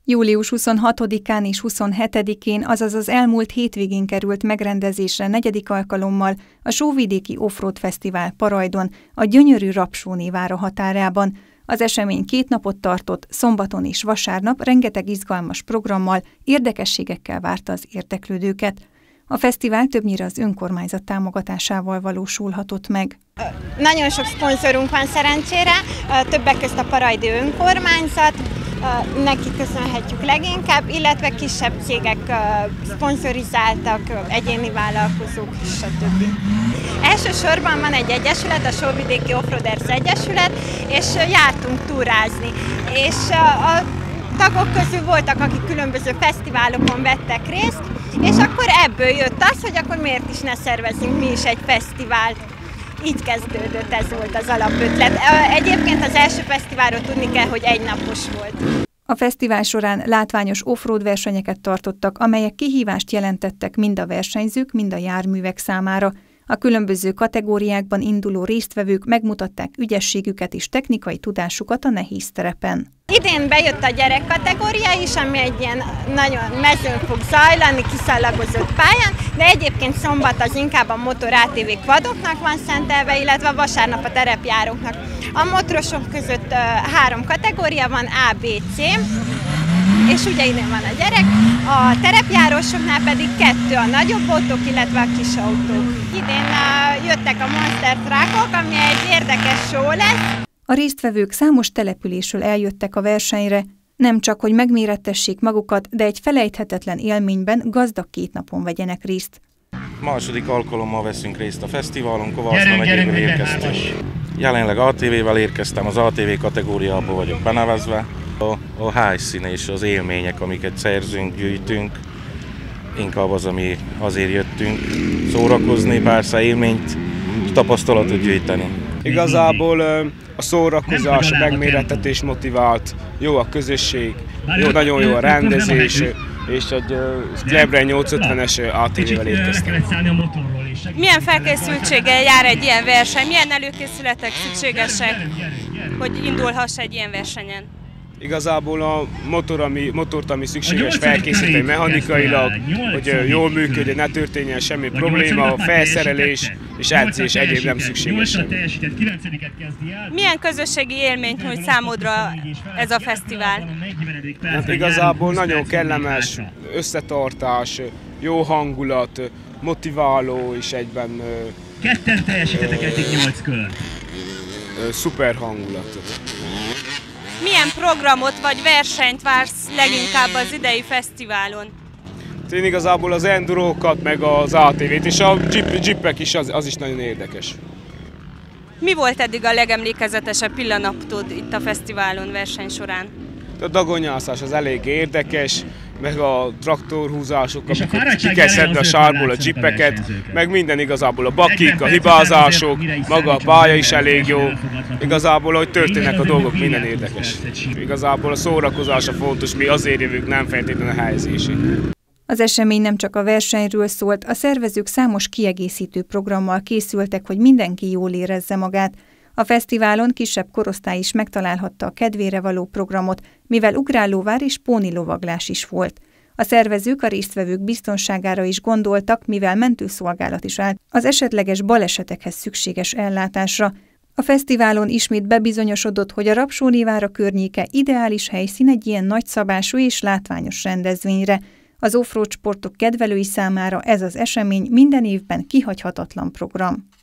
Július 26-án és 27-én, azaz az elmúlt hétvégén került megrendezésre 4. alkalommal a Sóvidéki Offroad Fesztivál Parajdon, a gyönyörű Rapsónévára határában. Az esemény 2 napot tartott, szombaton és vasárnap rengeteg izgalmas programmal, érdekességekkel várta az érdeklődőket. A fesztivál többnyire az önkormányzat támogatásával valósulhatott meg. Nagyon sok szponzorunk van szerencsére, többek között a Parajdi önkormányzat, neki köszönhetjük leginkább, illetve kisebb cégek szponzorizáltak, egyéni vállalkozók, stb. Elsősorban van egy egyesület, a Sóvidéki Offroaders Egyesület, és jártunk túrázni. És a tagok közül voltak, akik különböző fesztiválokon vettek részt, és akkor ebből jött az, hogy akkor miért is ne szervezünk mi is egy fesztivált. Így kezdődött, ez volt az alapötlet. Egyébként az első fesztiválról tudni kell, hogy 1 napos volt. A fesztivál során látványos offroad versenyeket tartottak, amelyek kihívást jelentettek mind a versenyzők, mind a járművek számára. A különböző kategóriákban induló résztvevők megmutatták ügyességüket és technikai tudásukat a nehéz terepen. Idén bejött a gyerek kategória is, ami egy ilyen nagyon mezőn fog zajlani, kiszalagozott pályán, de egyébként szombat az inkább a motor ATV quadoknak van szentelve, illetve vasárnap a terepjáróknak. A motorosok között 3 kategória van, A, B, C, és ugye idén van a gyerek, a terepjárósoknál pedig 2 a nagyobb autók, illetve a kis autók. Idén jöttek a Monster Truckok, ami egy érdekes show lesz. A résztvevők számos településről eljöttek a versenyre, nem csak, hogy megmérettessék magukat, de egy felejthetetlen élményben gazdag 2 napon vegyenek részt. Második alkalommal veszünk részt a fesztiválon, Kovászna megyéből érkeztünk. Jelenleg ATV-vel érkeztem, az ATV kategóriából vagyok benevezve. A helyszín és az élmények, amiket szerzünk, gyűjtünk, inkább az, ami azért jöttünk, szórakozni, persze élményt, tapasztalatot gyűjteni. Igazából a szórakozás, a megmérettetés motivált, jó a közösség, nagyon jó a rendezés, és egy Klebre 850-es ATV-vel érkeztem. Milyen felkészültséggel jár egy ilyen verseny? Milyen előkészületek szükségesek, hogy indulhass egy ilyen versenyen? Igazából a motort, ami szükséges felkészíteni mechanikailag, hogy jól működjön, ne történjen semmi probléma, felszerelés és edzés egyéb nem szükséges. Milyen közösségi élményt nyújt számodra ez a fesztivál? Hát igazából nagyon kellemes, összetartás, jó hangulat, motiváló és egyben ketten teljesítetek eddig 8 kör. Szuper hangulat. Milyen programot vagy versenyt vársz leginkább az idei fesztiválon? Én igazából az endurókat, meg az ATV-t, és a jeepek is, az is nagyon érdekes. Mi volt eddig a legemlékezetesebb pillanatod itt a fesztiválon verseny során? A dagonyászás az elég érdekes, meg a traktorhúzások, amikor ki kell szedni a sárból a jeepeket, meg minden igazából a bakik, a hibázások, maga a pálya is elég jó. Igazából, hogy történnek a dolgok, minden érdekes. Igazából a szórakozás a fontos, mi azért jövünk, nem feltétlenül a helyezésig. Az esemény nem csak a versenyről szólt, a szervezők számos kiegészítő programmal készültek, hogy mindenki jól érezze magát. A fesztiválon kisebb korosztály is megtalálhatta a kedvére való programot, mivel ugrálóvár és pónilovaglás is volt. A szervezők a résztvevők biztonságára is gondoltak, mivel mentőszolgálat is állt az esetleges balesetekhez szükséges ellátásra. A fesztiválon ismét bebizonyosodott, hogy a Rapsónévára környéke ideális helyszín egy ilyen nagyszabású és látványos rendezvényre. Az offroad sportok kedvelői számára ez az esemény minden évben kihagyhatatlan program.